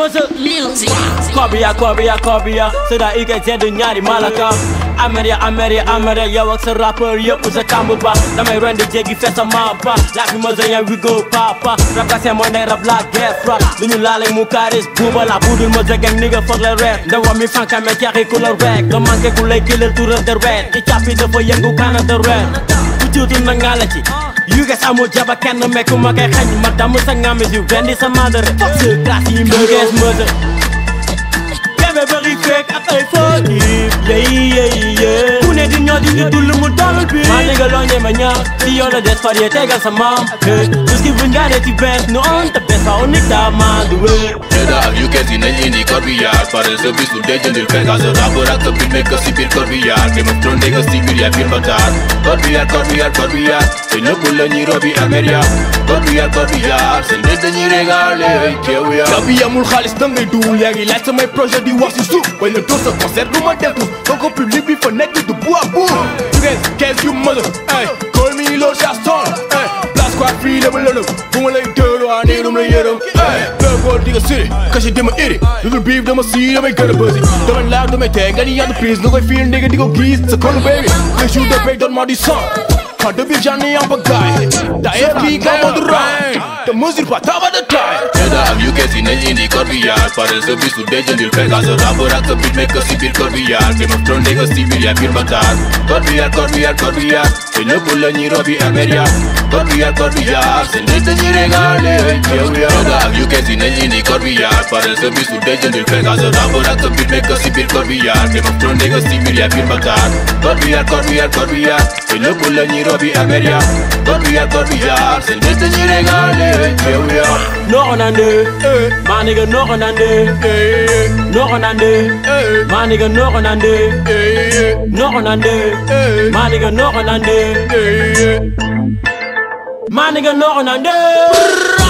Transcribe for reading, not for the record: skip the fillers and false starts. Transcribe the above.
Mother Kobia Seda ike zeddu ñaari malaka Ameria yow ak sa rappeur yëpp sa kamb ba damay rendi jéggi fees sa mappa Lafi Mother yeah we go papa Rap ka seen mooy ndey rap la guerre rap duñu laale mu karis buuba la budul Mother gang nigga fuck la rap ndawa mi fanka me ceexi ku la rek nga manqué ku lay killer tour de red i càppi dafa yëngu kana de red ku tuuti na nga la ci You guys amul jaba kenn mekku ma kay xañ ma damm sa ngami si rendi sa madare fuck sa classe yi mbëggees Mother Bébé bëri fekk ak ay foti yeah ku ne di ñoo di ñu dul mu dalul bi maa nigga loo ñeme ñaaw si yow la des fariye tegal sa maam puisque buñ gaane ci benn nu on te bes fa on nik ta maa du wér Seda ak yu kees yi nañ indi corbillard pare sa bis lu dee jëndil fekk sa rappeur ak sa bit nekk si biir corbillard Game of Thrones nekk si biir yaa biir bataar corbillard te nëpp la ñuy robi Ameria corbillard seen nit dañuy régalé keew ya Gabi amul xaalis dangay duul yaa ngi laaj samay projet di wax si suuf bañ na door sa concert lu ma deltu donc public bi fa nekk du bout à bout kees yu Mother call me Lord Gaston place quoi fii dama lëlëm bu ma lay dëlu waa nii dum la yërëm góor di nga siri caché dama iri lu dul biif dama sii damay gën a bësi damay laag damay teg nga di entreprise nga koy fiil ndigga di ko gis sa konu baby les jours de paye donne-moi du sang Pas de biir j'en ai un bagaille d'ailleurs kii ka moo du raay te mesure pas ta va de taille Seda ak yu kees yi nañ indi corbillard pare sa bis lu dee jëndil fekk sa rappeur ak sa bit nekk si biir corbillard Game of Thrones nekk si biir yaa biir bataar corbillard te nëpp la ñuy robi Ameria corbillard seen nit dañuy régalé keew ya Seda ak yu kees yi nañ indi corbillard pare sa bis lu dee jëndil fekk sa rappeur ak sa bit nekk si biir corbillard Game of Thrones nekk si biir yaa biir bataar corbillard te nëpp la ñuy robi Ameria corbillard seen nit dañuy régalé keew ya No on ande my nigga no on ande no on ande my nigga no on ande no on ande my nigga no on ande my nigga no on ande